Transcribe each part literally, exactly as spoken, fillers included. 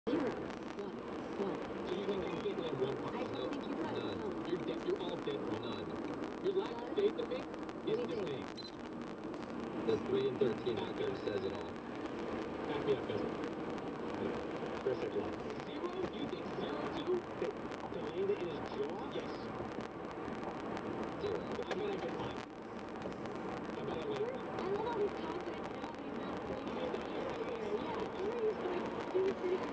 Zero. One. One. So you think you can't land one punch? I don't think you got it. None. No. You're dead. You're all dead for none. Your lack of faith in me is dismaying. The three and thirteen record says it all. Back me up, cousin. Perfect luck. Zero? You think zero two? To land it in his jaw? Yes. Zero. I bet I get mine. I bet I land mine. I love all these confidence now that he's not playing. Yeah, I know he's going to do this.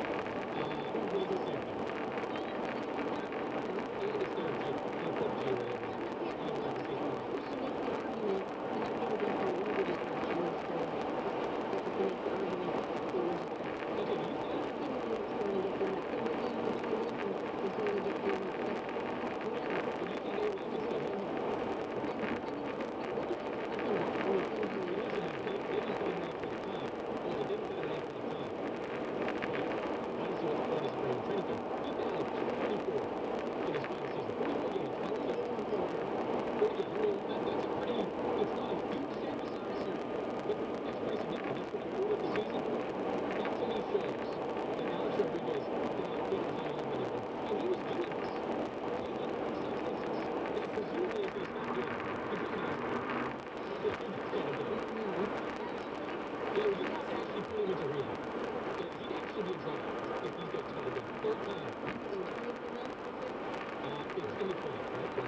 Thank you.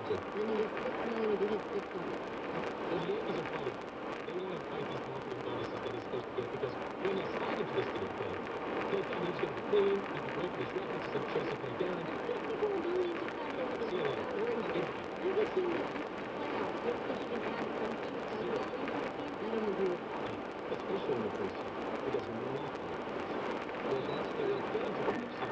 Gotcha. Then he gets six million if he hits six home runs. The Yankees are fighting. They want to fight these confidence bonuses that he's supposed to get because when they signed him to this little thing, they thought he was going to be clean, he could break these records instead of chasing things down. That's sixty-four million to find out what the See you later. orange is. Every team that makes the playoffs hopes that he can add something to the value of the team. I don't agree with that. Especially in the postseason. Because nothing. Well, that's fair. They're not getting to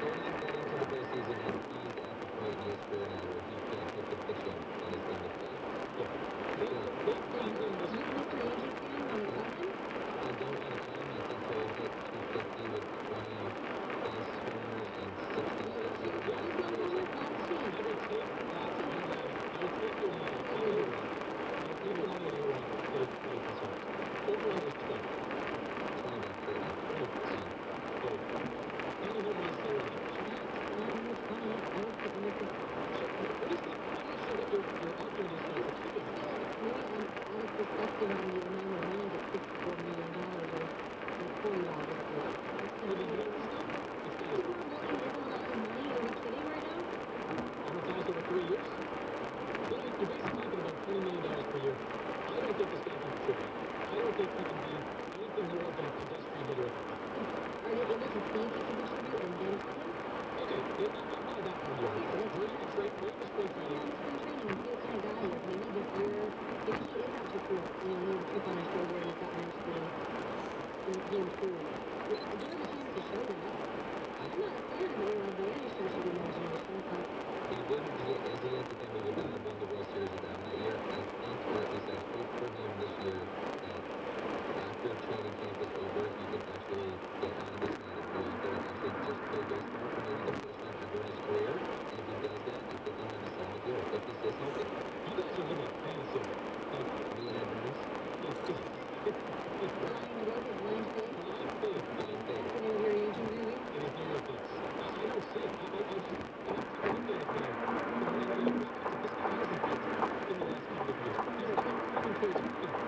the postseason, and he's at the point in his career now where he can't hit the pitching that is in the play. Yeah. They, they, So they, you, they, you, Mister Yankee fan, want to cut him? I don't want to call him. I think he'll hit two fifty with twenty plus homers and sixty steals. He's not going with one team. I would take that. I would take your money. I would take your money and you're right. Take twenty plus homes. Over under is twenty. twenty by thirty. Oh, see. So, any home runs there are Not in the twenty. I would put him with the what is the, I'm not sure what your, your argument is for keeping him. point on out of perspective on the amount of money that sixty-four million dollars is in forty dollars a year. That's For the gonna be Yankees, though, it's got sixty-four million isn't a lot of money. Are we kidding right now? amortized over three years. You're basically talking about twenty million dollars per year. I don't think this guy can contribute. I don't think he can be anything more than a pedestrian hitter at the top. Are they able to think he can contribute and then cut him? Okay, yeah, I'm not buying that part of the argument. Where you can trade, where you can spring Yeah, training. it's spring training and see what kind of guy he is. Maybe this year, maybe he is actually cool. You know, he has a chip on his shoulder and he's got mental things. He, he improved. Yeah, give him a chance to show that. I'm not a fan of it by any stretch of the imagination, but He wouldn't, he, as a Yankee fan, he would not have won the World Series without him that year. I think, or at least I hope for him this year, that after training camp is over, he could actually get out of this line of New York and actually just play baseball for maybe the first time ever in his career. And if he does that, I think he'll have a solid year if he stays healthy. You guys are living a fantasy. Like, Me and Ed Burns, it's just, it's, it's Ryan Wood is blind faith. blind faith. blind faith. That's the name of your Yankee movie. It is New York Knicks. I, I don't see it. I, I, I just, and I'm looking at it now. From an analytic perspective, this guy hasn't been in the last couple of years. He's not even close.